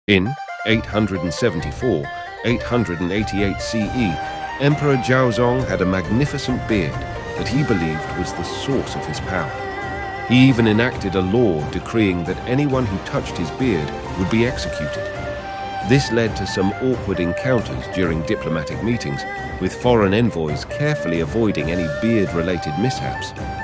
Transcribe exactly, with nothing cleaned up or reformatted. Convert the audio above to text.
In eight hundred seventy-four to eight hundred eighty-eight C E, Emperor Zhaozong had a magnificent beard that he believed was the source of his power. He even enacted a law decreeing that anyone who touched his beard would be executed. This led to some awkward encounters during diplomatic meetings, with foreign envoys carefully avoiding any beard-related mishaps.